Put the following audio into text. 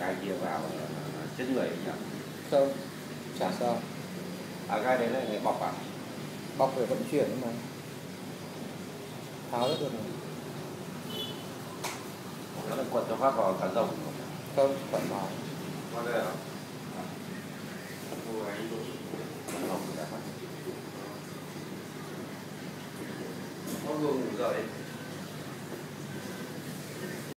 gai kia vào chết người nhỉ? Không, chả sao. À, gai đấy là người bọc à? Bọc để vận chuyển mà tháo rất được rồi. Nó là quật cho phát vào cả rồng. Không, thoải mái. Qua đây à? Nó vừa ngủ dậy.